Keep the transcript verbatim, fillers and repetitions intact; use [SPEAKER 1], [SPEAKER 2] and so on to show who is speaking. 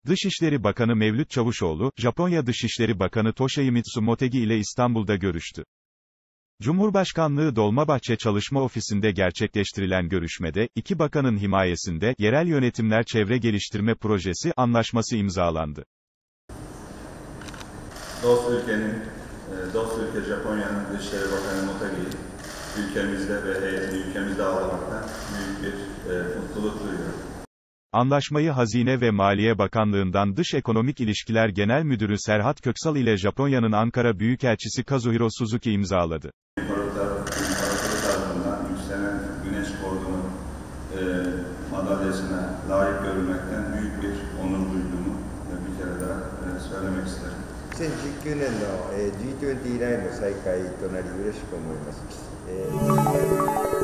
[SPEAKER 1] Dışişleri Bakanı Mevlüt Çavuşoğlu, Japonya Dışişleri Bakanı Toshimitsu Motegi ile İstanbul'da görüştü. Cumhurbaşkanlığı Dolmabahçe Çalışma Ofisi'nde gerçekleştirilen görüşmede, iki bakanın himayesinde, Yerel Yönetimler Çevre Geliştirme Projesi, anlaşması imzalandı.
[SPEAKER 2] Dost ülkenin, dost ülke Japonya'nın Dışişleri Bakanı Motegi'yi ülkemizde ve heyetini ülkemizde ağırlamaktan büyük bir e, mutluluk duyuyorum.
[SPEAKER 1] Anlaşmayı Hazine ve Maliye Bakanlığı'ndan Dış Ekonomik İlişkiler Genel Müdürü Serhat Köksal ile Japonya'nın Ankara Büyükelçisi Kazuhiro Suzuki imzaladı.
[SPEAKER 2] İmparatorluk tarafından yükselen Güneş Kordu'nun e, madalyasına layık görülmekten büyük bir onur duyduğumu bir kere daha e, söylemek isterim.
[SPEAKER 3] にせんじゅうきゅうねんの ジートゥエンティー 以来の再開となり嬉しく思います。えー